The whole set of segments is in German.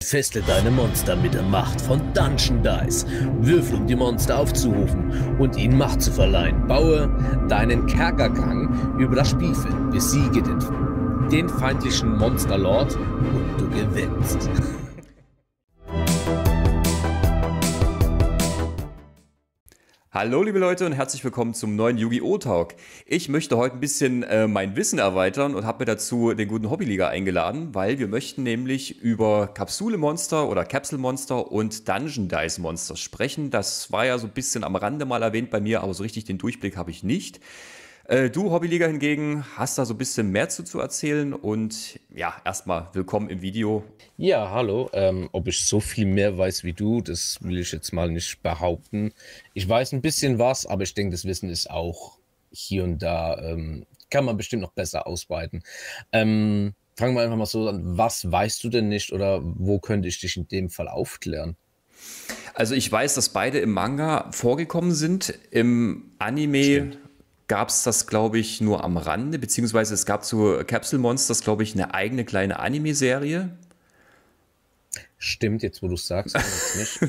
Entfessle deine Monster mit der Macht von Dungeon Dice. Würfel, um die Monster aufzurufen und ihnen Macht zu verleihen. Baue deinen Kerkergang über das Spielfeld. Besiege den feindlichen Monsterlord und du gewinnst. Hallo liebe Leute und herzlich willkommen zum neuen Yu-Gi-Oh! Talk. Ich möchte heute ein bisschen mein Wissen erweitern und habe mir dazu den guten Hobbyliga eingeladen, weil wir möchten nämlich über Kapsule-Monster oder Capsule-Monster und Dungeon-Dice-Monster sprechen. Das war ja so ein bisschen am Rande mal erwähnt bei mir, aber so richtig den Durchblick habe ich nicht. Du, Hobbyliga hingegen, hast da so ein bisschen mehr zu erzählen und ja, erstmal willkommen im Video. Ja, hallo. Ob ich so viel mehr weiß wie du, das will ich jetzt mal nicht behaupten. Ich weiß ein bisschen was, aber ich denke, das Wissen ist auch hier und da, kann man bestimmt noch besser ausweiten. Fangen wir einfach mal so an. Was weißt du denn nicht oder wo könnte ich dich in dem Fall aufklären? Also ich weiß, dass beide im Manga vorgekommen sind. Im Anime gab es das, glaube ich, nur am Rande, beziehungsweise es gab zu Capsule Monsters, glaube ich, eine eigene kleine Anime-Serie. Stimmt, jetzt wo du es sagst, nicht.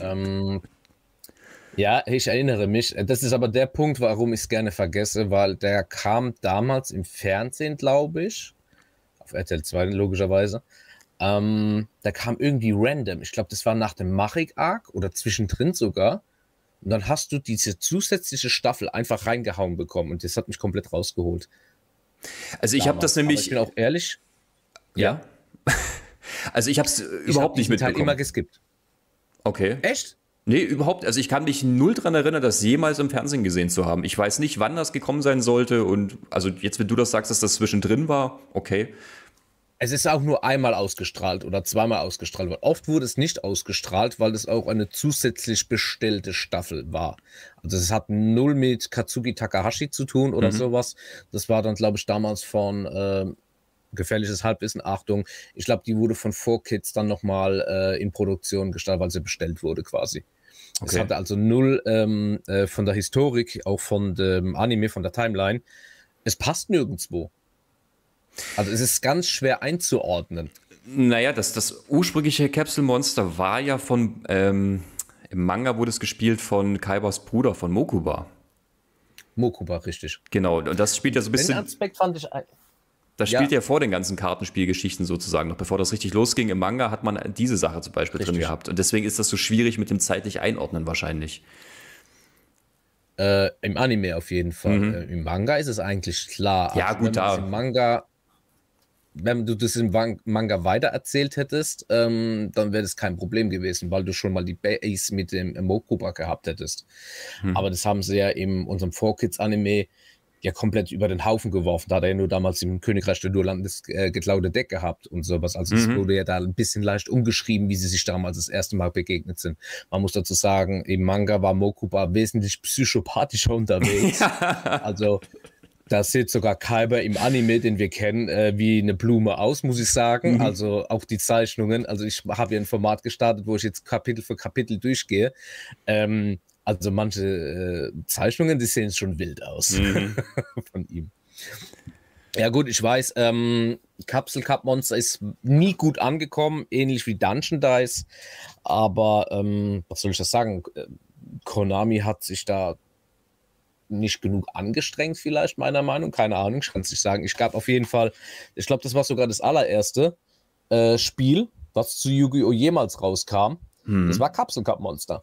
Ja, ich erinnere mich. Das ist aber der Punkt, warum ich es gerne vergesse, weil der kam damals im Fernsehen, glaube ich, auf RTL 2 logischerweise. Da kam irgendwie random. Ich glaube, das war nach dem Marik-Arc oder zwischendrin sogar. Und dann hast du diese zusätzliche Staffel einfach reingehauen bekommen und das hat mich komplett rausgeholt. Also ich habe das nämlich... Aber ich bin auch ehrlich. Ja? Also ich habe es überhaupt nicht mitbekommen. Teil immer geskippt. Okay. Echt? Nee, überhaupt. Also ich kann mich null dran erinnern, das jemals im Fernsehen gesehen zu haben. Ich weiß nicht, wann das gekommen sein sollte und also jetzt, wenn du das sagst, dass das zwischendrin war, okay. Es ist auch nur einmal ausgestrahlt oder zweimal ausgestrahlt worden. Oft wurde es nicht ausgestrahlt, weil es auch eine zusätzlich bestellte Staffel war. Also es hat null mit Katsuki Takahashi zu tun oder sowas. Das war dann, glaube ich, damals von gefährliches Halbwissen, Achtung. Ich glaube, die wurde von 4Kids dann nochmal in Produktion gestartet, weil sie bestellt wurde quasi. Okay. Es hatte also null von der Historik, auch von dem Anime, von der Timeline. Es passt nirgendwo. Also es ist ganz schwer einzuordnen. Naja, das ursprüngliche Capsule Monster war ja von, im Manga wurde es gespielt von Kaibas Bruder, von Mokuba. Mokuba, richtig. Genau, und das spielt ja so ein bisschen... Den Aspekt fand ich... Das spielt ja vor den ganzen Kartenspielgeschichten sozusagen. Noch bevor das richtig losging im Manga, hat man diese Sache zum Beispiel drin gehabt. Und deswegen ist das so schwierig mit dem zeitlich Einordnen wahrscheinlich. Im Anime auf jeden Fall. Im Manga ist es eigentlich klar. Ja, also, gut, da... Wenn du das im Manga weitererzählt hättest, dann wäre das kein Problem gewesen, weil du schon mal die Base mit dem Mokuba gehabt hättest. Aber das haben sie ja in unserem 4Kids-Anime ja komplett über den Haufen geworfen. Da hat er ja nur damals im Königreich der Durlanden das geklaute Deck gehabt und sowas. Also es wurde ja da ein bisschen leicht umgeschrieben, wie sie sich damals das erste Mal begegnet sind. Man muss dazu sagen, im Manga war Mokuba wesentlich psychopathischer unterwegs. Also da sieht sogar Kaiba im Anime, den wir kennen, wie eine Blume aus, muss ich sagen. Also auch die Zeichnungen. Also ich habe ja ein Format gestartet, wo ich jetzt Kapitel für Kapitel durchgehe. Also manche Zeichnungen, die sehen schon wild aus von ihm. Ja gut, ich weiß, Capsule Cup Monster ist nie gut angekommen, ähnlich wie Dungeon Dice. Aber was soll ich das sagen? Konami hat sich da nicht genug angestrengt vielleicht, meiner Meinung. Keine Ahnung, ich kann es nicht sagen. Ich gab auf jeden Fall, ich glaube, das war sogar das allererste Spiel, was zu Yu-Gi-Oh! Jemals rauskam. Das war Capsule Cup Monster.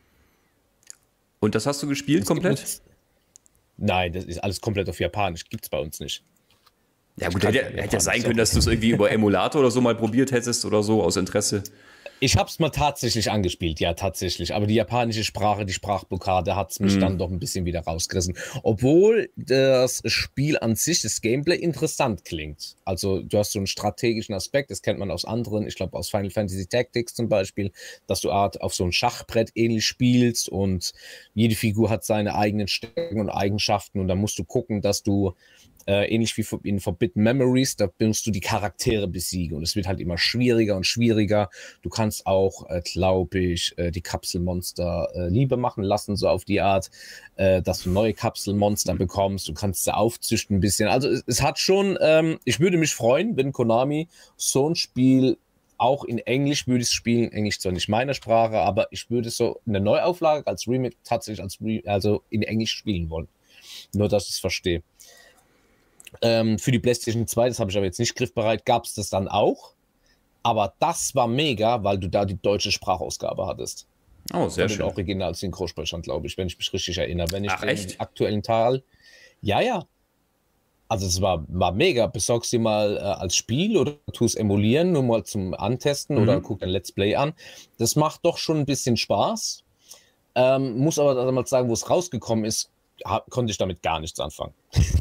Und das hast du gespielt komplett? Nein, das ist alles komplett auf Japanisch. Gibt's bei uns nicht. Ja gut, hätte ja sein können, dass du es irgendwie über Emulator oder so mal probiert hättest oder so, aus Interesse. Ich habe es mal tatsächlich angespielt, ja, tatsächlich. Aber die japanische Sprache, die Sprachblockade hat es mich dann doch ein bisschen wieder rausgerissen. Obwohl das Spiel an sich, das Gameplay interessant klingt. Also du hast so einen strategischen Aspekt, das kennt man aus anderen, ich glaube aus Final Fantasy Tactics zum Beispiel, dass du auf so ein Schachbrett ähnlich spielst und jede Figur hat seine eigenen Stärken und Eigenschaften und da musst du gucken, dass du ähnlich wie in Forbidden Memories, da musst du die Charaktere besiegen und es wird halt immer schwieriger und schwieriger. Du kannst auch, glaube ich, die Kapselmonster Liebe machen lassen, so auf die Art, dass du neue Kapselmonster bekommst. Du kannst sie aufzüchten ein bisschen. Also es hat schon, ich würde mich freuen, wenn Konami so ein Spiel auch in Englisch würde ich es spielen. Englisch zwar nicht meine Sprache, aber ich würde so eine Neuauflage als Remake tatsächlich also in Englisch spielen wollen. Nur, dass ich es verstehe. Für die PlayStation 2, das habe ich aber jetzt nicht griffbereit, gab es das dann auch. Aber das war mega, weil du da die deutsche Sprachausgabe hattest. Oh, sehr Von schön. den Original-Synchronsprechern, glaube ich, wenn ich mich richtig erinnere. Wenn ich Ach, den echt? aktuellen Teil. Ja, ja. Also es war mega. Besorgst dir mal als Spiel oder tu es emulieren, nur mal zum Antesten oder guck ein Let's Play an. Das macht doch schon ein bisschen Spaß. Muss aber damals sagen, wo es rausgekommen ist, konnte ich damit gar nichts anfangen.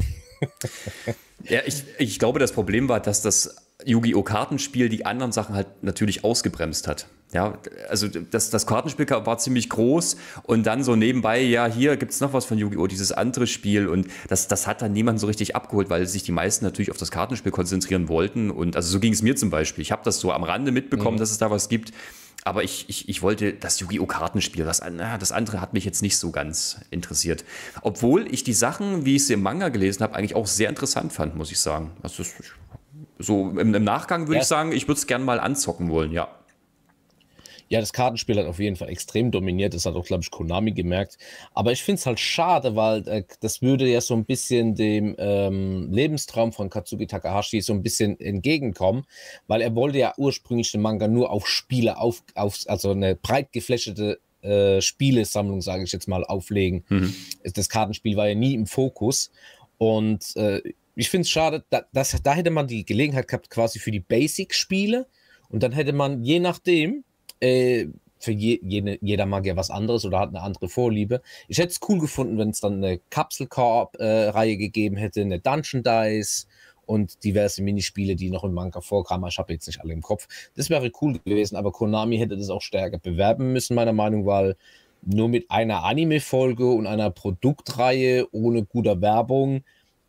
Ja, ich glaube, das Problem war, dass das Yu-Gi-Oh! Kartenspiel die anderen Sachen halt natürlich ausgebremst hat. Ja, also das Kartenspiel war ziemlich groß und dann so nebenbei, ja, hier gibt es noch was von Yu-Gi-Oh!, dieses andere Spiel und das hat dann niemand so richtig abgeholt, weil sich die meisten natürlich auf das Kartenspiel konzentrieren wollten und also so ging es mir zum Beispiel. Ich habe das so am Rande mitbekommen, dass es da was gibt, aber ich wollte das Yu-Gi-Oh! Kartenspiel, das andere hat mich jetzt nicht so ganz interessiert. Obwohl ich die Sachen, wie ich sie im Manga gelesen habe, eigentlich auch sehr interessant fand, muss ich sagen. Also so im Nachgang würde ich sagen, ich würde es gerne mal anzocken wollen, ja. Ja, das Kartenspiel hat auf jeden Fall extrem dominiert. Das hat auch, glaube ich, Konami gemerkt. Aber ich finde es halt schade, weil das würde ja so ein bisschen dem Lebenstraum von Katsuki Takahashi so ein bisschen entgegenkommen, weil er wollte ja ursprünglich den Manga nur auf Spiele, also eine breit geflächete Spielesammlung, sage ich jetzt mal, auflegen. Das Kartenspiel war ja nie im Fokus. Und ich finde es schade, da hätte man die Gelegenheit gehabt, quasi für die Basic-Spiele. Und dann hätte man je nachdem für jeder mag ja was anderes oder hat eine andere Vorliebe. Ich hätte es cool gefunden, wenn es dann eine Kapsel-Koop-Reihe gegeben hätte, eine Dungeon Dice und diverse Minispiele, die noch im Manga vorkamen. Ich habe jetzt nicht alle im Kopf. Das wäre cool gewesen, aber Konami hätte das auch stärker bewerben müssen, meiner Meinung nach, weil nur mit einer Anime-Folge und einer Produktreihe ohne guter Werbung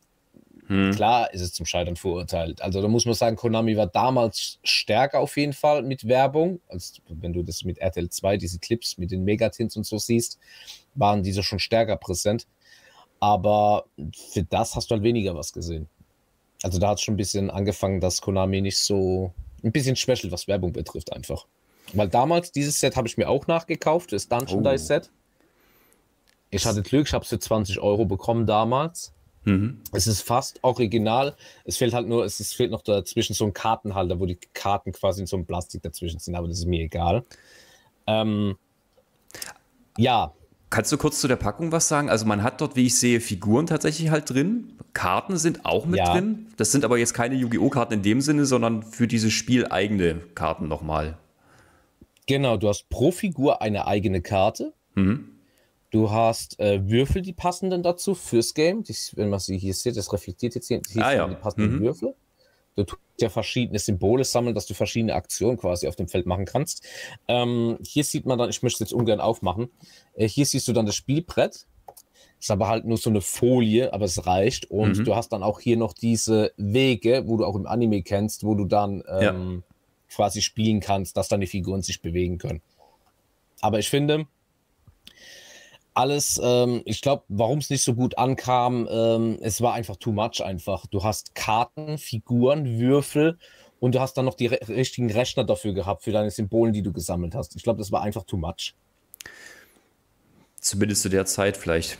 klar ist es zum Scheitern verurteilt. Also da muss man sagen, Konami war damals stärker auf jeden Fall mit Werbung. Also wenn du das mit RTL 2, diese Clips mit den Megatints und so siehst, waren diese schon stärker präsent. Aber für das hast du halt weniger was gesehen. Also da hat es schon ein bisschen angefangen, dass Konami nicht so ein bisschen special, was Werbung betrifft einfach. Weil damals, dieses Set habe ich mir auch nachgekauft, das Dungeon Dice Set. Ich hatte Glück, ich habe es für 20 € bekommen damals. Es ist fast original. Es fehlt halt nur, es fehlt noch dazwischen so ein Kartenhalter, wo die Karten quasi in so einem Plastik dazwischen sind, aber das ist mir egal. Ja. Kannst du kurz zu der Packung was sagen? Also man hat dort, wie ich sehe, Figuren tatsächlich halt drin. Karten sind auch mit drin. Das sind aber jetzt keine Yu-Gi-Oh! Karten in dem Sinne, sondern für dieses Spiel eigene Karten nochmal. Genau, du hast pro Figur eine eigene Karte. Du hast Würfel, die passenden dazu fürs Game. Wenn man sie hier sieht, das reflektiert jetzt hier die passenden Würfel. Du tust ja verschiedene Symbole sammeln, dass du verschiedene Aktionen quasi auf dem Feld machen kannst. Hier sieht man dann, ich möchte es jetzt ungern aufmachen, hier siehst du dann das Spielbrett. Ist aber halt nur so eine Folie, aber es reicht. Und du hast dann auch hier noch diese Wege, wo du auch im Anime kennst, wo du dann quasi spielen kannst, dass deine Figuren sich bewegen können. Aber ich finde, alles, ich glaube, warum es nicht so gut ankam, es war einfach too much einfach. Du hast Karten, Figuren, Würfel und du hast dann noch die richtigen Rechner dafür gehabt, für deine Symbolen, die du gesammelt hast. Ich glaube, das war einfach too much. Zumindest zu der Zeit vielleicht.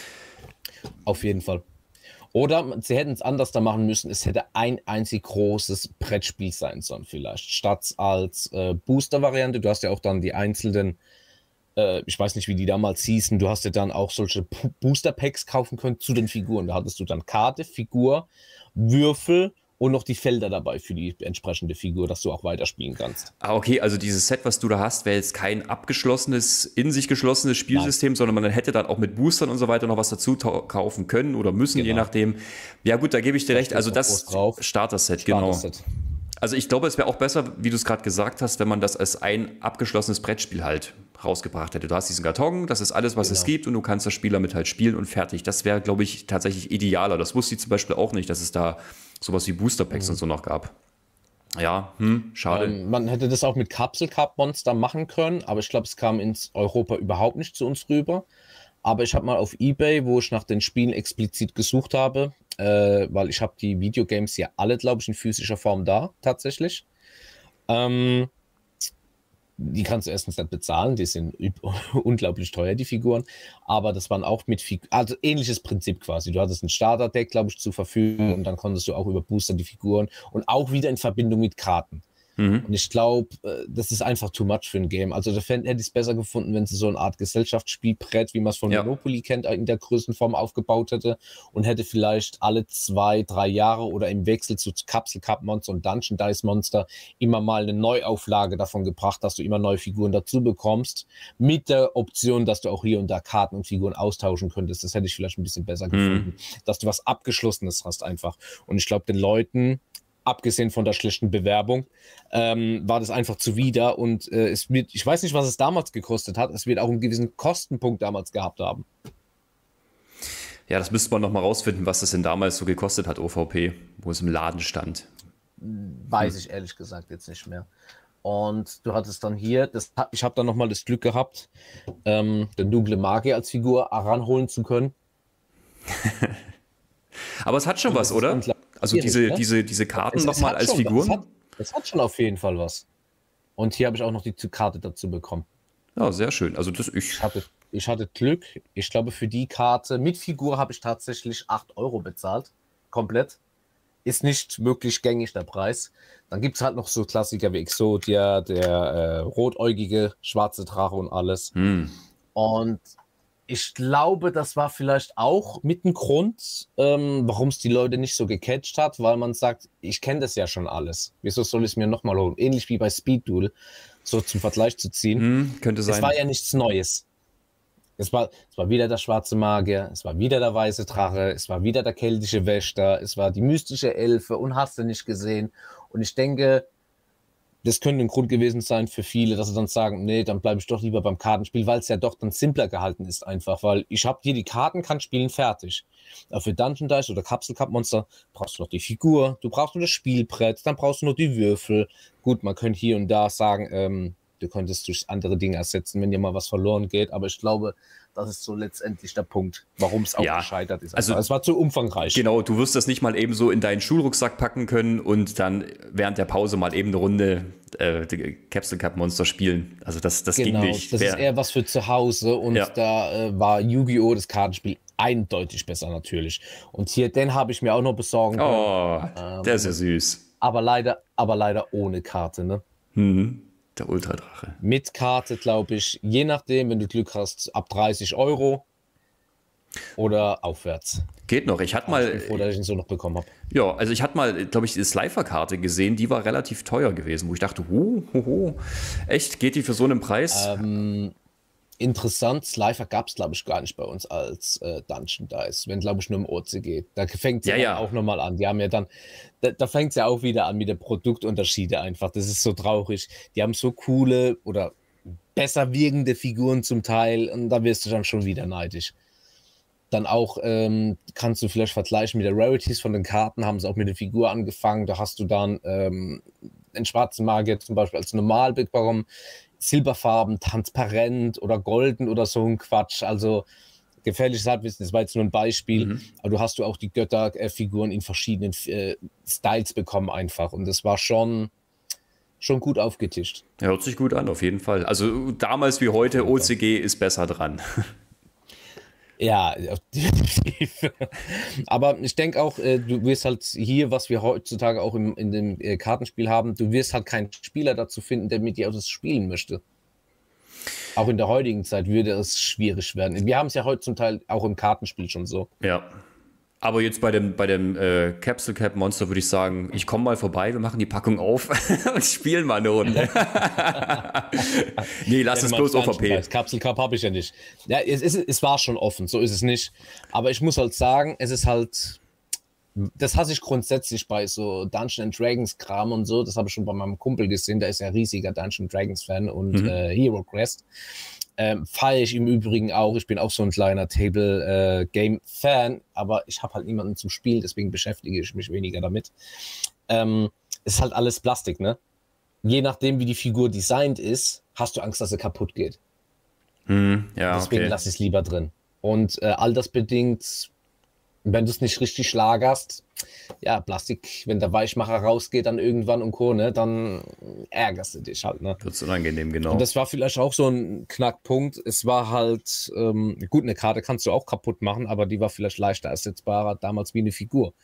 Auf jeden Fall. Oder sie hätten es anders da machen müssen, es hätte ein einzig großes Brettspiel sein sollen vielleicht. Statt als Booster-Variante, du hast ja auch dann die einzelnen ich weiß nicht, wie die damals hießen, du hast ja dann auch solche Booster-Packs kaufen können zu den Figuren. Da hattest du dann Karte, Figur, Würfel und noch die Felder dabei für die entsprechende Figur, dass du auch weiterspielen kannst. Ah, okay, also dieses Set, was du da hast, wäre jetzt kein abgeschlossenes, in sich geschlossenes Spielsystem, sondern man hätte dann auch mit Boostern und so weiter noch was dazu kaufen können oder müssen, je nachdem. Ja gut, da gebe ich dir recht. Also das Starter-Set, genau. Also ich glaube, es wäre auch besser, wie du es gerade gesagt hast, wenn man das als ein abgeschlossenes Brettspiel halt rausgebracht hätte. Du hast diesen Karton, das ist alles, was es gibt und du kannst das Spiel damit halt spielen und fertig. Das wäre, glaube ich, tatsächlich idealer. Das wusste ich zum Beispiel auch nicht, dass es da sowas wie Booster-Packs und so noch gab. Ja, schade. Man hätte das auch mit Kapsel-Cup-Monster machen können, aber ich glaube, es kam ins Europa überhaupt nicht zu uns rüber. Aber ich habe mal auf eBay, wo ich nach den Spielen explizit gesucht habe, weil ich habe die Videogames ja alle, glaube ich, in physischer Form da, tatsächlich. Die kannst du erstens nicht bezahlen, die sind unglaublich teuer, die Figuren. Aber das waren auch also ähnliches Prinzip quasi. Du hattest ein Starter-Deck, glaube ich, zur Verfügung und dann konntest du auch über Booster die Figuren und auch wieder in Verbindung mit Karten. Und ich glaube, das ist einfach too much für ein Game. Also da hätte ich es besser gefunden, wenn sie so eine Art Gesellschaftsspielbrett, wie man es von Monopoly kennt, in der Größenform aufgebaut hätte und hätte vielleicht alle 2, 3 Jahre oder im Wechsel zu Capsule Cup Monster und Dungeon Dice Monster immer mal eine Neuauflage davon gebracht, dass du immer neue Figuren dazu bekommst, mit der Option, dass du auch hier und da Karten und Figuren austauschen könntest. Das hätte ich vielleicht ein bisschen besser gefunden, dass du was Abgeschlossenes hast einfach. Und ich glaube, den Leuten, abgesehen von der schlechten Bewerbung, war das einfach zuwider und ich weiß nicht, was es damals gekostet hat, es wird auch einen gewissen Kostenpunkt damals gehabt haben. Ja, das müsste man nochmal rausfinden, was das denn damals so gekostet hat, OVP, wo es im Laden stand. Weiß ich ehrlich gesagt jetzt nicht mehr. Und du hattest dann hier, ich habe dann nochmal das Glück gehabt, den dunkle Magier als Figur ranholen zu können. Aber es hat schon was, oder? Also diese Karten nochmal als Figuren? Es hat schon auf jeden Fall was. Und hier habe ich auch noch die Karte dazu bekommen. Ja, sehr schön. Also ich hatte Glück. Ich glaube, für die Karte mit Figur habe ich tatsächlich 8 Euro bezahlt. Komplett. Ist nicht wirklich gängig, der Preis. Dann gibt es halt noch so Klassiker wie Exodia, der rotäugige schwarze Drache und alles. Und ich glaube, das war vielleicht auch mit ein Grund, warum es die Leute nicht so gecatcht hat, weil man sagt, ich kenne das ja schon alles. Wieso soll ich es mir nochmal holen? Ähnlich wie bei Speed Duel, so zum Vergleich zu ziehen. Könnte sein. Es war ja nichts Neues. Es war wieder der schwarze Magier, es war wieder der weiße Drache, es war wieder der keltische Wächter, es war die mystische Elfe und hast du nicht gesehen. Und ich denke, das könnte ein Grund gewesen sein für viele, dass sie dann sagen, nee, dann bleibe ich doch lieber beim Kartenspiel, weil es ja doch dann simpler gehalten ist einfach, weil ich habe hier die Karten, kann spielen, fertig. Aber für Dungeon Dice oder Capsule Cup Monster brauchst du noch die Figur, du brauchst nur das Spielbrett, dann brauchst du noch die Würfel. Gut, man könnte hier und da sagen, du könntest durch andere Dinge ersetzen, wenn dir mal was verloren geht, aber ich glaube, das ist so letztendlich der Punkt, warum es auch gescheitert ist. Also es war zu umfangreich. Genau, du wirst das nicht mal eben so in deinen Schulrucksack packen können und dann während der Pause mal eben eine Runde Capsule Cup Monster spielen. Also das ging nicht. Das ist eher was für zu Hause und da war Yu-Gi-Oh! Das Kartenspiel eindeutig besser natürlich. Und hier, den habe ich mir auch noch besorgen können. Oh, der ist ja süß. Aber leider ohne Karte, ne? Der Ultradrache. Mit Karte, glaube ich, je nachdem, wenn du Glück hast, ab 30 Euro oder aufwärts. Geht noch. Ich hatte mal. Ich bin froh, dass ich ihn so noch bekommen habe. Ja, also ich hatte mal, glaube ich, die Slifer-Karte gesehen, die war relativ teuer gewesen, wo ich dachte, echt, geht die für so einen Preis? Interessant, Slifer gab es, glaube ich, gar nicht bei uns als Dungeon Dice, wenn, glaube ich, nur im OCG. Da fängt es ja auch nochmal an. Die haben ja dann, da fängt es ja auch wieder an mit den Produktunterschiede einfach. Das ist so traurig. Die haben so coole oder besser wirkende Figuren zum Teil und da wirst du dann schon wieder neidisch. Dann auch kannst du vielleicht vergleichen mit der Rarities von den Karten, haben sie auch mit der Figur angefangen. Da hast du dann den schwarzen Magier zum Beispiel als normal bekommen, silberfarben, transparent oder golden oder so ein Quatsch. Also gefährliches Halbwissen, das war jetzt nur ein Beispiel. Aber du hast auch die Götterfiguren in verschiedenen Styles bekommen einfach. Und das war schon gut aufgetischt. Ja, hört sich gut an, auf jeden Fall. Also damals wie heute, OCG ist besser dran. Ja, definitiv. Aber ich denke auch, du wirst halt hier, was wir heutzutage auch in dem Kartenspiel haben, du wirst halt keinen Spieler dazu finden, der mit dir das spielen möchte. Auch in der heutigen Zeit würde es schwierig werden. Wir haben es ja heute zum Teil auch im Kartenspiel schon so. Ja. Aber jetzt bei dem Capsule Cup Monster würde ich sagen, ich komme mal vorbei, wir machen die Packung auf und spielen mal eine Runde. Nee, lass es bloß OVP. Capsule Cup habe ich ja nicht. Ja, es war schon offen, so ist es nicht. Aber ich muss halt sagen, es ist halt, das hasse ich grundsätzlich bei so Dungeons & Dragons Kram und so. Das habe ich schon bei meinem Kumpel gesehen, der ist ja riesiger Dungeons & Dragons Fan und Hero Quest. Feiere ich im Übrigen auch. Ich bin auch so ein kleiner Table-Game-Fan, aber ich habe halt niemanden zum Spiel, deswegen beschäftige ich mich weniger damit. Ist halt alles Plastik, ne? Je nachdem, wie die Figur designt ist, hast du Angst, dass sie kaputt geht. Ja, deswegen lasse ich es lieber drin. Und altersbedingt, wenn du es nicht richtig lagerst, ja, Plastik, wenn der Weichmacher rausgeht dann irgendwann und Co., ne, dann ärgerst du dich halt, ne. Wird's unangenehm, genau. Und das war vielleicht auch so ein Knackpunkt. Es war halt, gut, eine Karte kannst du auch kaputt machen, aber die war vielleicht leichter ersetzbarer damals wie eine Figur.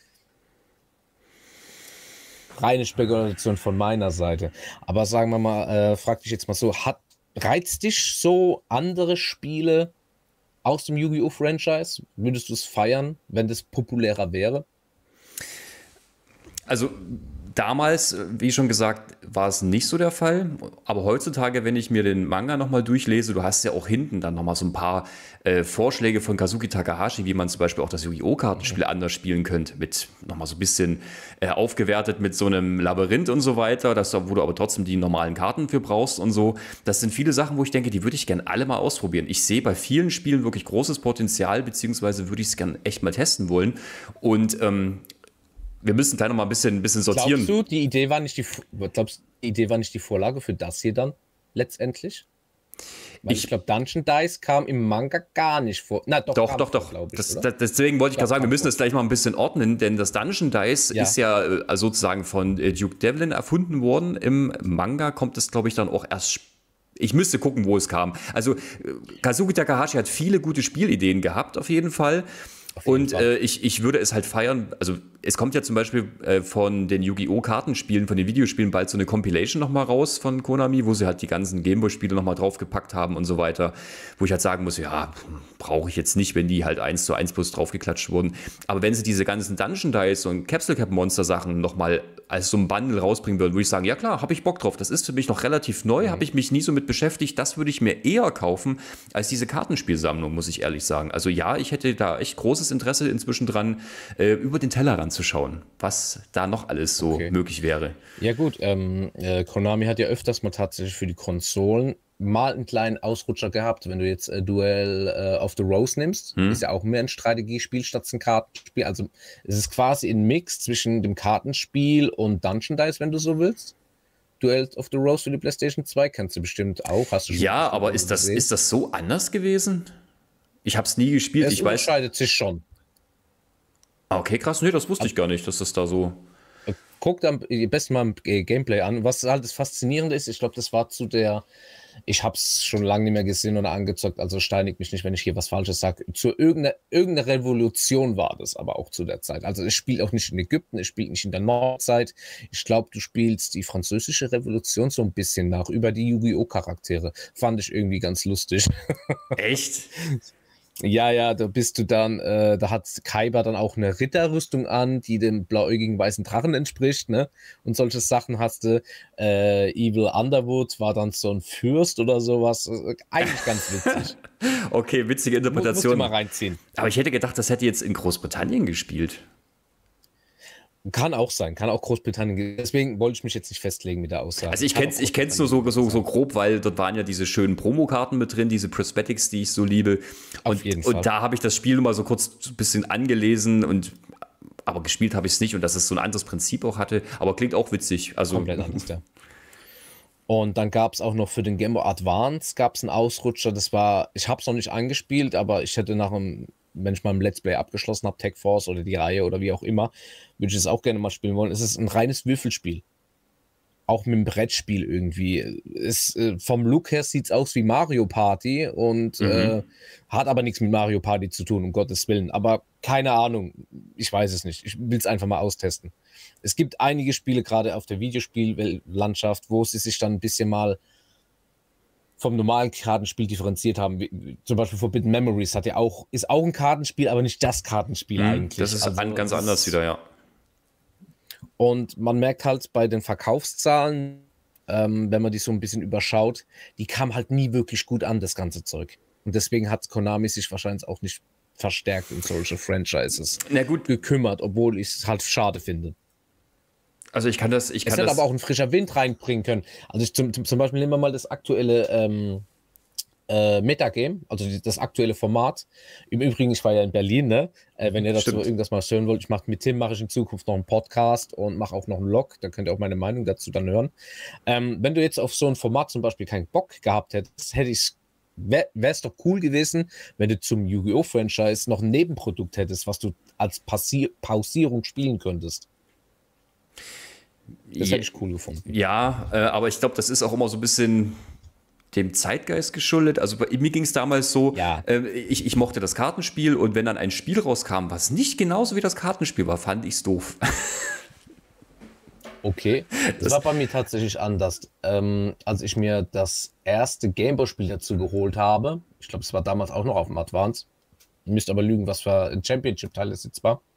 Reine Spekulation von meiner Seite. Aber sagen wir mal, frag dich jetzt mal so, reizt dich so andere Spiele aus dem Yu-Gi-Oh! Franchise? Würdest du es feiern, wenn das populärer wäre? Also damals, wie schon gesagt, war es nicht so der Fall. Aber heutzutage, wenn ich mir den Manga nochmal durchlese, du hast ja auch hinten dann nochmal so ein paar Vorschläge von Kazuki Takahashi, wie man zum Beispiel auch das Yu-Gi-Oh! Kartenspiel anders spielen könnte. Mit nochmal so ein bisschen aufgewertet mit so einem Labyrinth und so weiter, wo du aber trotzdem die normalen Karten für brauchst und so. Das sind viele Sachen, wo ich denke, die würde ich gerne alle mal ausprobieren. Ich sehe bei vielen Spielen wirklich großes Potenzial, beziehungsweise würde ich es gerne echt mal testen wollen. Und wir müssen gleich noch mal ein bisschen sortieren. Glaubst du, die Idee war nicht die Vorlage für das hier dann letztendlich? Weil ich glaube, Dungeon Dice kam im Manga gar nicht vor. Na, doch. Glaube ich, deswegen wollte ich gerade sagen, wir müssen das gleich mal ein bisschen ordnen, denn das Dungeon Dice ist ja sozusagen von Duke Devlin erfunden worden. Im Manga kommt es, glaube ich, dann auch erst. Ich müsste gucken, wo es kam. Also Kazuki Takahashi hat viele gute Spielideen gehabt, auf jeden Fall. Und ich würde es halt feiern, also es kommt ja zum Beispiel von den Yu-Gi-Oh! Kartenspielen, von den Videospielen bald so eine Compilation nochmal raus von Konami, wo sie halt die ganzen Gameboy-Spiele nochmal draufgepackt haben und so weiter, wo ich halt sagen muss, ja, brauche ich jetzt nicht, wenn die halt 1:1 plus draufgeklatscht wurden. Aber wenn sie diese ganzen Dungeon Dice und Capsule Cap Monster Sachen nochmal als so ein Bundle rausbringen würden, würde ich sagen, ja klar, habe ich Bock drauf. Das ist für mich noch relativ neu, habe ich mich nie so mit beschäftigt. Das würde ich mir eher kaufen als diese Kartenspielsammlung, muss ich ehrlich sagen. Also ja, ich hätte da echt großes Interesse inzwischen dran, über den Tellerrand zu schauen, was da noch alles so möglich wäre. Ja gut, Konami hat ja öfters mal tatsächlich für die Konsolen mal einen kleinen Ausrutscher gehabt. Wenn du jetzt Duel of the Rose nimmst, ist ja auch mehr ein Strategiespiel statt ein Kartenspiel. Also es ist quasi ein Mix zwischen dem Kartenspiel und Dungeon Dice, wenn du so willst. Duel of the Rose für die PlayStation 2 kennst du bestimmt auch. Hast du schon aber ist das so anders gewesen? Ich habe es nie gespielt. Es unterscheidet sich schon. Okay, krass. Nee, das wusste ich gar nicht, dass das da so... Guckt am besten mal im Gameplay an. Was halt das Faszinierende ist, ich glaube, das war ich habe es schon lange nicht mehr gesehen oder angezockt, also steinigt mich nicht, wenn ich hier was Falsches sage. Zu irgendeiner Revolution war das aber auch zu der Zeit. Also es spielt auch nicht in Ägypten, es spielt nicht in der Nordzeit. Ich glaube, du spielst die französische Revolution so ein bisschen nach, über die Yu-Gi-Oh! Charaktere. Fand ich irgendwie ganz lustig. Echt? Ja, da bist du dann, da hat Kaiba dann auch eine Ritterrüstung an, die dem blauäugigen weißen Drachen entspricht, ne? Und solche Sachen hast du. Evil Underwood war dann so ein Fürst oder sowas. Eigentlich ganz witzig. Okay, witzige Interpretation. Musst du mal reinziehen. Aber ich hätte gedacht, das hätte jetzt in Großbritannien gespielt. Kann auch sein, kann auch Großbritannien. Deswegen wollte ich mich jetzt nicht festlegen mit der Aussage. Also ich kenn's nur so grob, weil dort waren ja diese schönen Promokarten mit drin, diese Prismatics, die ich so liebe. Auf jeden Fall. Und da habe ich das Spiel nur mal so kurz ein bisschen angelesen aber gespielt habe ich es nicht und dass es so ein anderes Prinzip auch hatte. Aber klingt auch witzig. Also komplett anders, ja. Und dann gab es auch noch für den Game Boy Advance gab's einen Ausrutscher. Ich habe es noch nicht angespielt, aber ich hätte wenn ich mal ein Let's Play abgeschlossen habe, Tech Force oder die Reihe oder wie auch immer, würde ich es auch gerne mal spielen wollen. Es ist ein reines Würfelspiel. Auch mit einem Brettspiel irgendwie. Vom Look her sieht es aus wie Mario Party und hat aber nichts mit Mario Party zu tun, um Gottes Willen. Aber keine Ahnung, ich weiß es nicht. Ich will es einfach mal austesten. Es gibt einige Spiele, gerade auf der Videospiellandschaft, wo sie sich dann ein bisschen mal vom normalen Kartenspiel differenziert haben. Zum Beispiel Forbidden Memories ist auch ein Kartenspiel, aber nicht das Kartenspiel eigentlich. Das ist ganz anders wieder, ja. Und man merkt halt bei den Verkaufszahlen, wenn man die so ein bisschen überschaut, die kam halt nie wirklich gut an, das ganze Zeug. Und deswegen hat Konami sich wahrscheinlich auch nicht verstärkt in solche Franchises gekümmert, obwohl ich es halt schade finde. Also ich kann das... Es hätte aber auch ein frischer Wind reinbringen können. Also zum Beispiel nehmen wir mal das aktuelle Metagame, also das aktuelle Format. Im Übrigen, ich war ja in Berlin, ne? Wenn ihr dazu irgendwas mal hören wollt, mit Tim mache ich in Zukunft noch einen Podcast und mache auch noch einen Log, da könnt ihr auch meine Meinung dazu dann hören. Wenn du jetzt auf so ein Format zum Beispiel keinen Bock gehabt hättest, hätte ich es wäre es doch cool gewesen, wenn du zum Yu-Gi-Oh! Franchise noch ein Nebenprodukt hättest, was du als Pausierung spielen könntest. Das hätte ich cool gefunden. Ja, aber ich glaube, das ist auch immer so ein bisschen dem Zeitgeist geschuldet. Also mir ging es damals so, Ja. Ich mochte das Kartenspiel und wenn dann ein Spiel rauskam, was nicht genauso wie das Kartenspiel war, fand ich es doof. Okay, das war bei mir tatsächlich anders. Als ich mir das erste Gameboy-Spiel dazu geholt habe, ich glaube, es war damals auch noch auf dem Advance, ihr müsst aber lügen, was für ein Championship-Teil es jetzt war,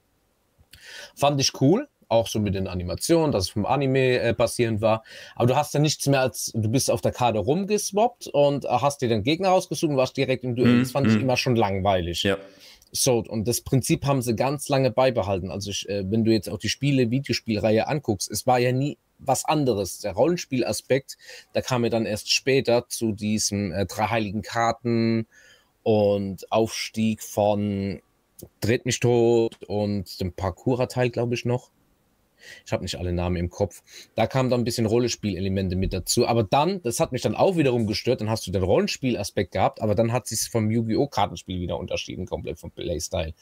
fand ich cool, auch so mit den Animationen, dass es vom Anime basierend war, aber du hast ja nichts mehr als, du bist auf der Karte rumgeswappt und hast dir den Gegner rausgesucht und warst direkt im Duell. Das fand ich immer schon langweilig. Ja. So, und das Prinzip haben sie ganz lange beibehalten. Also wenn du jetzt auch die Videospielreihe anguckst, es war ja nie was anderes. Der Rollenspielaspekt, da kam ja dann erst später zu diesem 3 heiligen Karten und Aufstieg von Dreht mich tot und dem Parkour-Teil, glaube ich, noch. Ich habe nicht alle Namen im Kopf. Da kamen dann ein bisschen Rollenspielelemente mit dazu. Aber dann, das hat mich dann auch wiederum gestört, dann hast du den Rollenspielaspekt gehabt, aber dann hat sich vom Yu-Gi-Oh! Kartenspiel wieder unterschieden, komplett vom Playstyle.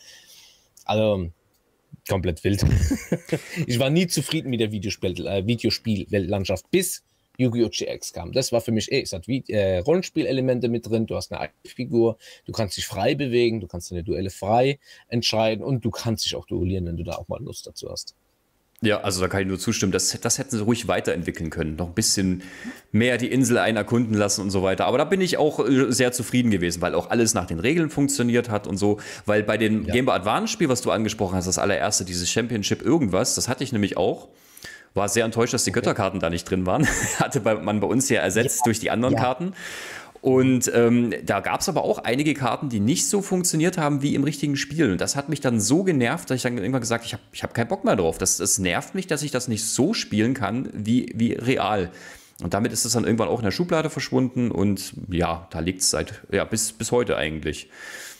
Also, komplett wild. Ich war nie zufrieden mit der Videospiellandschaft, bis Yu-Gi-Oh! GX kam. Das war für mich, es hat Rollenspielelemente mit drin, du hast eine eigene Figur, du kannst dich frei bewegen, du kannst deine Duelle frei entscheiden und du kannst dich auch duellieren, wenn du da auch mal Lust dazu hast. Ja, also da kann ich nur zustimmen. Das hätten sie ruhig weiterentwickeln können. Noch ein bisschen mehr die Insel erkunden lassen und so weiter. Aber da bin ich auch sehr zufrieden gewesen, weil auch alles nach den Regeln funktioniert hat und so. Weil bei dem Game Boy Advance Spiel, was du angesprochen hast, das allererste, dieses Championship irgendwas, das hatte ich nämlich auch. War sehr enttäuscht, dass die Götterkarten da nicht drin waren. Hatte man bei uns ja ersetzt durch die anderen Karten. Und da gab es aber auch einige Karten, die nicht so funktioniert haben wie im richtigen Spiel. Und das hat mich dann so genervt, dass ich dann irgendwann gesagt habe, ich hab keinen Bock mehr drauf. Das nervt mich, dass ich das nicht so spielen kann wie real. Und damit ist es dann irgendwann auch in der Schublade verschwunden. Und ja, da liegt es bis heute eigentlich.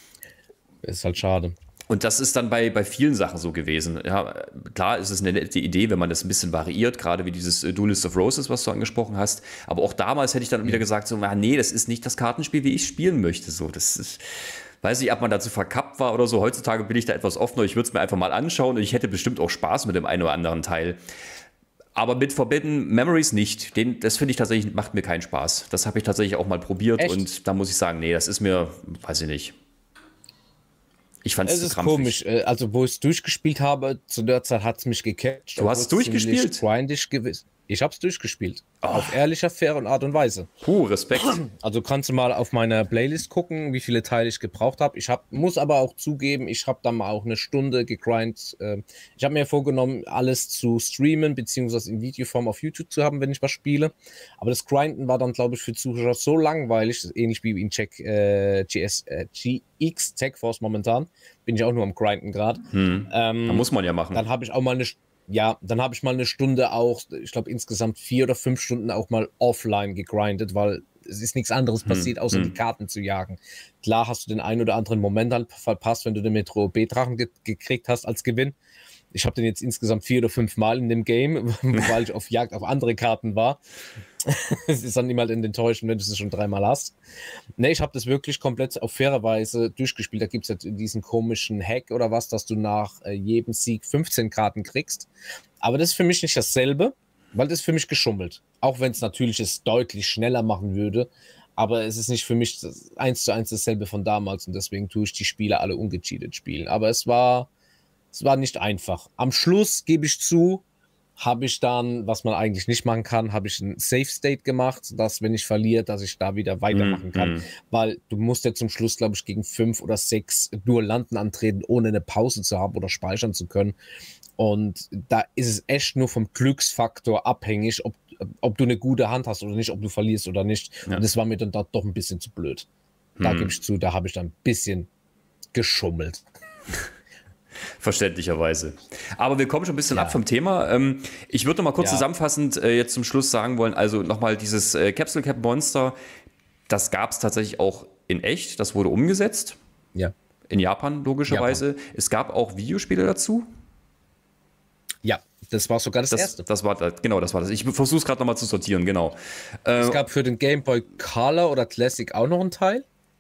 Ist halt schade. Und das ist dann bei vielen Sachen so gewesen. Ja, klar ist es eine nette Idee, wenn man das ein bisschen variiert, gerade wie dieses Duelist of Roses, was du angesprochen hast. Aber auch damals hätte ich dann wieder gesagt, so, nee, das ist nicht das Kartenspiel, wie ich spielen möchte. So, das ist, weiß nicht, ob man dazu verkappt war oder so. Heutzutage bin ich da etwas offener. Ich würde es mir einfach mal anschauen und ich hätte bestimmt auch Spaß mit dem einen oder anderen Teil. Aber mit Forbidden Memories nicht. Das finde ich tatsächlich, macht mir keinen Spaß. Das habe ich tatsächlich auch mal probiert. Echt? Und da muss ich sagen, nee, das ist mir, weiß ich nicht. Ich fand es komisch. Also, wo ich es durchgespielt habe, zu der Zeit hat es mich gecatcht. Du hast es durchgespielt? Grindig gewesen. Ich habe es durchgespielt. Auf ehrlicher, faire Art und Weise. Respekt. Also kannst du mal auf meiner Playlist gucken, wie viele Teile ich gebraucht habe. Muss aber auch zugeben, ich habe da mal auch eine Stunde gegrindet. Ich habe mir vorgenommen, alles zu streamen, beziehungsweise in Videoform auf YouTube zu haben, wenn ich was spiele. Aber das Grinden war dann, glaube ich, für Zuschauer so langweilig, ähnlich wie in GX Tech Force momentan. Bin ich auch nur am Grinden gerade. Da muss man ja machen. Dann habe ich auch mal eine Stunde auch, ich glaube insgesamt 4 oder 5 Stunden auch mal offline gegrindet, weil es ist nichts anderes passiert, außer die Karten zu jagen. Klar hast du den einen oder anderen Moment halt verpasst, wenn du den Metro B-Drachen gekriegt hast als Gewinn. Ich habe den jetzt insgesamt 4 oder 5 Mal in dem Game, weil ich auf Jagd auf andere Karten war. Es ist dann immer halt enttäuschend, wenn du es schon 3-mal hast. Ne, ich habe das wirklich komplett auf faire Weise durchgespielt. Da gibt es ja diesen komischen Hack oder was, dass du nach jedem Sieg 15 Karten kriegst. Aber das ist für mich nicht dasselbe, weil das ist für mich geschummelt. Auch wenn es natürlich es deutlich schneller machen würde. Aber es ist nicht für mich 1:1 dasselbe von damals. Und deswegen tue ich die Spiele alle ungecheatet spielen. Aber es war nicht einfach. Am Schluss, gebe ich zu, habe ich dann, was man eigentlich nicht machen kann, habe ich ein Safe State gemacht, dass wenn ich verliere, dass ich da wieder weitermachen kann. Weil du musst ja zum Schluss, glaube ich, gegen 5 oder 6 Duellanten antreten, ohne eine Pause zu haben oder speichern zu können. Und da ist es echt nur vom Glücksfaktor abhängig, ob du eine gute Hand hast oder nicht, ob du verlierst oder nicht. Ja. Und das war mir dann doch ein bisschen zu blöd. Da gebe ich zu, da habe ich dann ein bisschen geschummelt. Verständlicherweise. Aber wir kommen schon ein bisschen ab vom Thema. Ich würde noch mal kurz zusammenfassend jetzt zum Schluss sagen wollen, also nochmal dieses Capsule Cap Monster, das gab es tatsächlich auch in echt, das wurde umgesetzt. Ja. In Japan logischerweise. Es gab auch Videospiele dazu. Ja, das war sogar das erste. Das war das. Ich versuche es gerade nochmal zu sortieren, genau. Es gab für den Game Boy Color oder Classic auch noch einen Teil.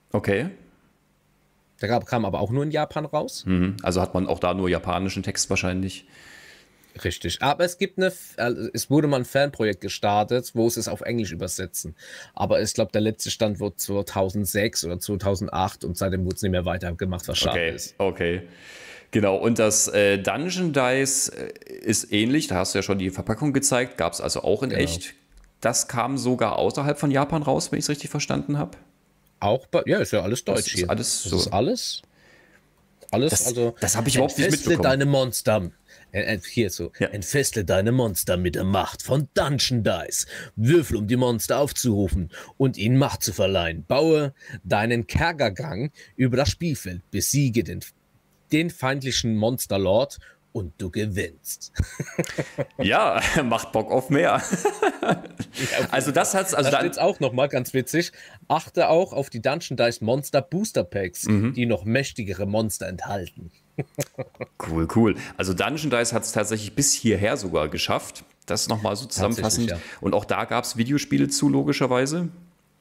Okay. Kam aber auch nur in Japan raus. Also hat man auch da nur japanischen Text wahrscheinlich. Richtig. Aber es wurde mal ein Fanprojekt gestartet, wo sie es auf Englisch übersetzen. Aber ich glaube, der letzte Stand wurde 2006 oder 2008 und seitdem wurde es nicht mehr weitergemacht, was schade ist. Okay. Genau, und das Dungeon Dice ist ähnlich, da hast du ja schon die Verpackung gezeigt, gab es also auch in echt. Das kam sogar außerhalb von Japan raus, wenn ich es richtig verstanden habe. Ja, ist ja alles deutsch hier. Alles das so. ist alles, also das habe ich überhaupt nicht mitbekommen. Deine Monster, entfessle deine Monster mit der Macht von Dungeon Dice. Würfel, um die Monster aufzurufen und ihnen Macht zu verleihen. Baue deinen Kerkergang über das Spielfeld. Besiege den feindlichen Monsterlord und du gewinnst. Ja, macht Bock auf mehr. Also das hat's, also da steht's auch nochmal ganz witzig. Achte auch auf die Dungeon Dice Monster Booster Packs, die noch mächtigere Monster enthalten. Cool. Also Dungeon Dice hat es tatsächlich bis hierher sogar geschafft. Das nochmal so zusammenfassend. Ja. Und auch da gab es Videospiele zu, logischerweise.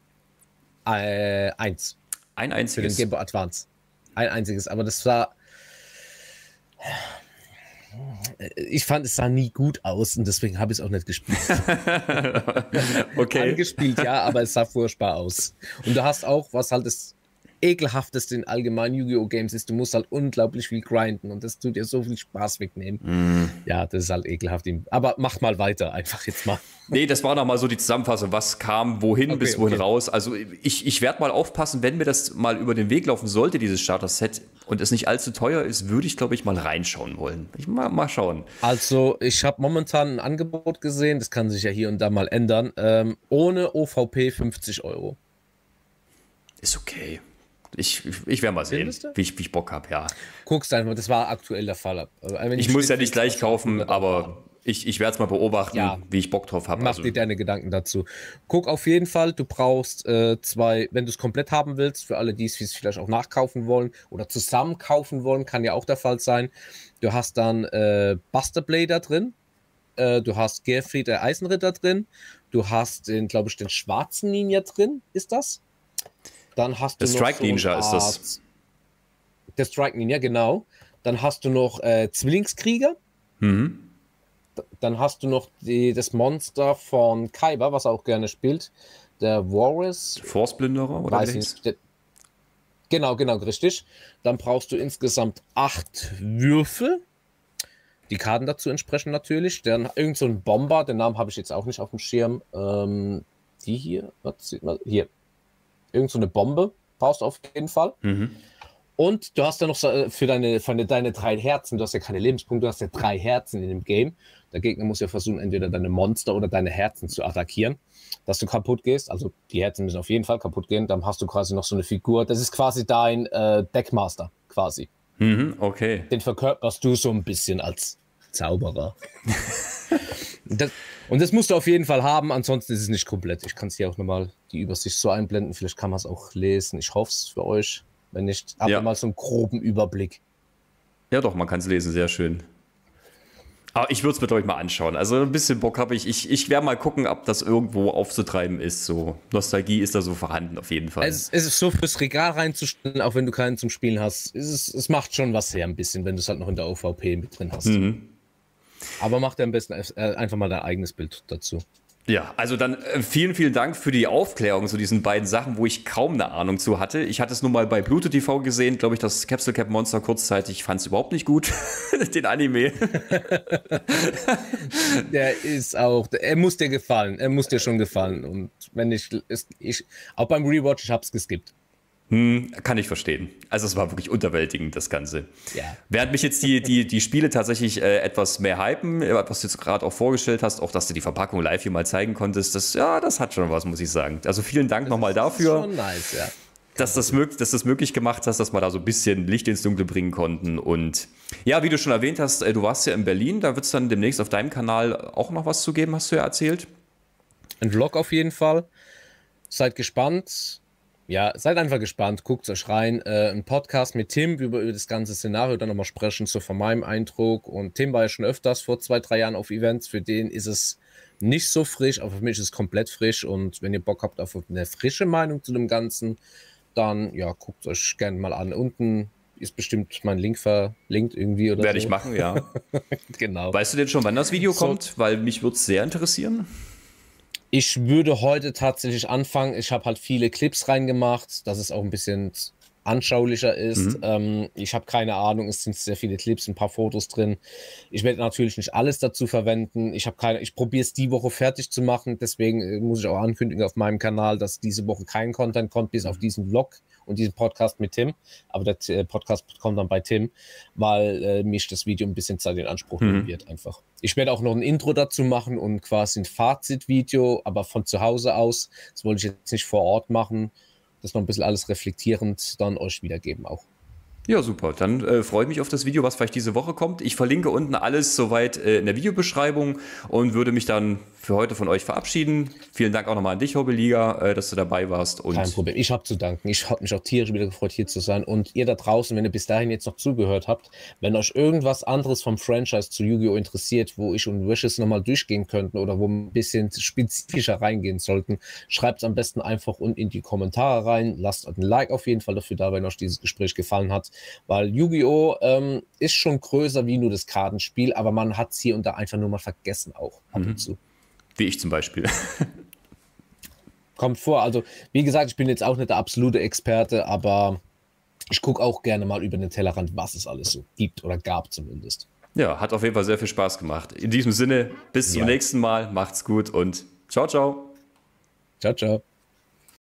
Eins. Ein einziges. Für den Game Boy Advance. Ein einziges, aber das war... Ich fand, es sah nie gut aus und deswegen habe ich es auch nicht gespielt. Okay. Angespielt, ja, aber es sah furchtbar aus. Und du hast auch, was halt das Ekelhafteste in allgemeinen Yu-Gi-Oh! Games ist, du musst halt unglaublich viel grinden und das tut dir so viel Spaß wegnehmen. Ja, das ist halt ekelhaft. Aber mach mal weiter, einfach jetzt mal. Nee, das war nochmal so die Zusammenfassung, was kam wohin bis wohin raus. Also ich werde mal aufpassen, wenn mir das mal über den Weg laufen sollte, dieses Starter-Set, und es nicht allzu teuer ist, würde ich, glaube ich, mal reinschauen wollen. Mal schauen. Also ich habe momentan ein Angebot gesehen, das kann sich ja hier und da mal ändern, ohne OVP 50 €. Ist okay. Ich werde mal sehen, wie ich Bock habe, ja. Guckst einfach, das war aktuell der Fall. Ich muss ja nicht gleich kaufen, aber ich werde es mal beobachten, wie ich Bock drauf habe. Mach dir deine Gedanken dazu. Guck auf jeden Fall, du brauchst 2, wenn du es komplett haben willst, für alle, die es vielleicht auch nachkaufen wollen oder zusammen kaufen wollen, kann ja auch der Fall sein. Du hast dann Buster Blade da drin, du hast Gerfried der Eisenritter drin, du hast glaube ich, den schwarzen Ninja drin, ist das? Dann hast du der Strike Ninja ist das. Der Strike Ninja, genau. Dann hast du noch Zwillingskrieger. Dann hast du noch das Monster von Kaiba, was er auch gerne spielt. Der Warris. Force-Blinderer, oder? Weiß nicht. Genau, richtig. Dann brauchst du insgesamt 8 Würfel. Die Karten dazu entsprechen natürlich. Dann irgend so ein Bomber, den Namen habe ich jetzt auch nicht auf dem Schirm. Die hier, hier. Irgend so eine Bombe brauchst du auf jeden Fall. Und du hast dann noch für deine 3 Herzen, du hast ja keine Lebenspunkte, du hast ja 3 Herzen in dem Game. Der Gegner muss ja versuchen, entweder deine Monster oder deine Herzen zu attackieren, dass du kaputt gehst. Also die Herzen müssen auf jeden Fall kaputt gehen. Dann hast du quasi noch so eine Figur. Das ist quasi dein Deckmaster, quasi. Okay. Den verkörperst du so ein bisschen als Zauberer. Und das musst du auf jeden Fall haben, ansonsten ist es nicht komplett. Ich kann es hier auch nochmal die Übersicht so einblenden. Vielleicht kann man es auch lesen. Ich hoffe es für euch. Wenn nicht, aber mal so einen groben Überblick. Ja doch, man kann es lesen, sehr schön. Aber ich würde es mit euch mal anschauen. Also ein bisschen Bock habe ich. Ich werde mal gucken, ob das irgendwo aufzutreiben ist. So Nostalgie ist da so vorhanden, auf jeden Fall. Es ist so fürs Regal reinzustellen, auch wenn du keinen zum Spielen hast. Es macht schon was her ein bisschen, wenn du es halt noch in der OVP mit drin hast. Aber mach dir am besten einfach mal dein eigenes Bild dazu. Ja, also dann vielen Dank für die Aufklärung zu diesen beiden Sachen, wo ich kaum eine Ahnung zu hatte. Ich hatte es nur mal bei Pluto TV gesehen, glaube ich, das Capsule Cap Monster kurzzeitig. Ich fand es überhaupt nicht gut, den Anime. Der ist auch, er muss dir gefallen, er muss dir schon gefallen. Und wenn ich auch beim Rewatch, ich hab's geskippt. Kann ich verstehen. Also es war wirklich unterwältigend, das Ganze. Ja. Während mich jetzt die Spiele tatsächlich etwas mehr hypen, was du jetzt gerade auch vorgestellt hast, auch dass du die Verpackung live hier mal zeigen konntest, das hat schon was, muss ich sagen. Also vielen Dank nochmal dafür. Das ist schon nice, ja. Dass das möglich gemacht hast, dass wir da so ein bisschen Licht ins Dunkle bringen konnten. Und ja, wie du schon erwähnt hast, du warst ja in Berlin, da wird es dann demnächst auf deinem Kanal auch noch was zu geben, hast du ja erzählt. Ein Vlog auf jeden Fall. Seid gespannt. Ja, seid einfach gespannt, guckt euch rein. Ein Podcast mit Tim über das ganze Szenario dann nochmal sprechen, so von meinem Eindruck. Und Tim war ja schon öfters vor 2-3 Jahren auf Events. Für den ist es nicht so frisch, aber für mich ist es komplett frisch. Und wenn ihr Bock habt auf eine frische Meinung zu dem Ganzen, dann ja, guckt euch gerne mal an. Unten ist bestimmt mein Link verlinkt irgendwie oder Werde so. ich machen, ja. Genau. Weißt du denn schon, wann das Video kommt? Weil mich würde es sehr interessieren. Ich würde heute tatsächlich anfangen. Ich habe halt viele Clips reingemacht, dass es auch ein bisschen anschaulicher ist. Ich habe keine Ahnung, es sind sehr viele Clips, ein paar Fotos drin. Ich werde natürlich nicht alles dazu verwenden. Ich probiere es die Woche fertig zu machen. Deswegen muss ich auch ankündigen auf meinem Kanal, dass diese Woche kein Content kommt, bis auf diesen Vlog und diesen Podcast mit Tim. Aber der Podcast kommt dann bei Tim, weil mich das Video ein bisschen Zeit in Anspruch nehmen wird einfach. Ich werde auch noch ein Intro dazu machen und quasi ein Fazitvideo, aber von zu Hause aus. Das wollte ich jetzt nicht vor Ort machen. Das noch ein bisschen alles reflektierend dann euch wiedergeben auch. Ja, super. Dann freue ich mich auf das Video, was vielleicht diese Woche kommt. Ich verlinke unten alles soweit in der Videobeschreibung und würde mich dann für heute von euch verabschieden. Vielen Dank auch nochmal an dich, Hobbyliga, dass du dabei warst. Und kein Problem. Ich habe zu danken. Ich habe mich auch tierisch wieder gefreut, hier zu sein. Und ihr da draußen, wenn ihr bis dahin jetzt noch zugehört habt, wenn euch irgendwas anderes vom Franchise zu Yu-Gi-Oh! Interessiert, wo ich und Wishes nochmal durchgehen könnten oder wo wir ein bisschen spezifischer reingehen sollten, schreibt es am besten einfach unten in die Kommentare rein. Lasst ein Like auf jeden Fall dafür da, wenn euch dieses Gespräch gefallen hat. Weil Yu-Gi-Oh! Ist schon größer wie nur das Kartenspiel, aber man hat es hier und da einfach nur mal vergessen auch ab und zu. Wie ich zum Beispiel. Kommt vor. Also, wie gesagt, ich bin jetzt auch nicht der absolute Experte, aber ich gucke auch gerne mal über den Tellerrand, was es alles so gibt oder gab zumindest. Ja, hat auf jeden Fall sehr viel Spaß gemacht. In diesem Sinne, bis zum nächsten Mal. Macht's gut und ciao, ciao. Ciao, ciao.